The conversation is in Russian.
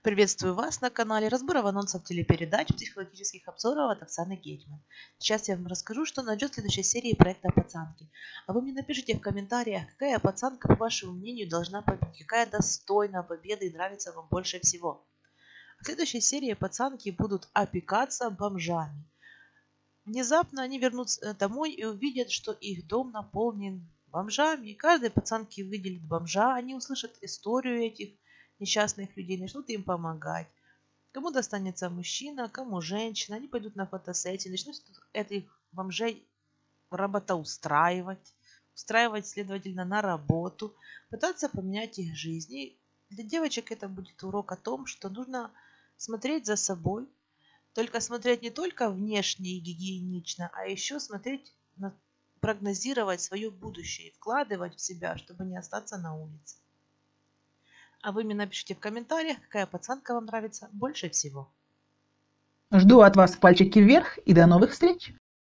Приветствую вас на канале разборов анонсов телепередач, психологических обзоров от Оксаны Гетьман. Сейчас я вам расскажу, что нас ждет в следующей серии проекта «Пацанки». А вы мне напишите в комментариях, какая пацанка, по вашему мнению, должна победить, какая достойна победы и нравится вам больше всего. В следующей серии пацанки будут опекаться бомжами. Внезапно они вернутся домой и увидят, что их дом наполнен бомжами. И каждой пацанке выделит бомжа, они услышат историю этих несчастных людей, начнут им помогать. Кому достанется мужчина, кому женщина. Они пойдут на фотосессии, начнут этих бомжей устраивать, следовательно, на работу, пытаться поменять их жизни. Для девочек это будет урок о том, что нужно смотреть за собой, только смотреть не только внешне и гигиенично, а еще смотреть, прогнозировать свое будущее, вкладывать в себя, чтобы не остаться на улице. А вы мне напишите в комментариях, какая пацанка вам нравится больше всего. Жду от вас пальчики вверх и до новых встреч!